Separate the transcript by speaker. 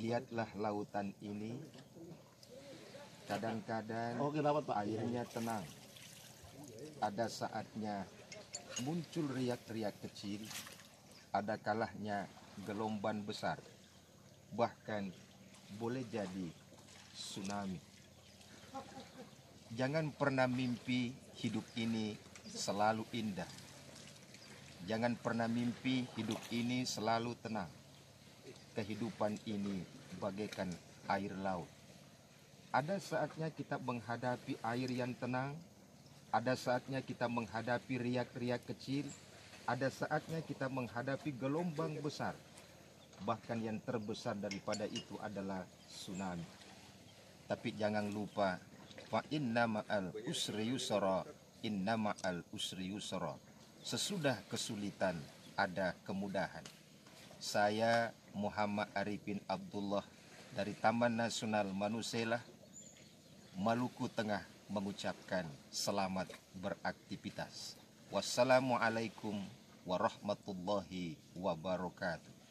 Speaker 1: Lihatlah lautan ini, kadang-kadang airnya tenang, ada saatnya muncul riak-riak kecil, ada kalahnya gelombang besar, bahkan boleh jadi tsunami. Jangan pernah mimpi hidup ini selalu indah. Jangan pernah mimpi hidup ini selalu tenang. Kehidupan ini bagaikan air laut. Ada saatnya kita menghadapi air yang tenang, ada saatnya kita menghadapi riak-riak kecil, ada saatnya kita menghadapi gelombang besar. Bahkan yang terbesar daripada itu adalah tsunami. Tapi jangan lupa, fa inna ma'al usri yusra, inna ma'al usri yusra. Sesudah kesulitan ada kemudahan. Saya Muhammad Arifin Abdullah dari Taman Nasional Manusela, Maluku Tengah mengucapkan selamat beraktivitas. Wassalamualaikum warahmatullahi wabarakatuh.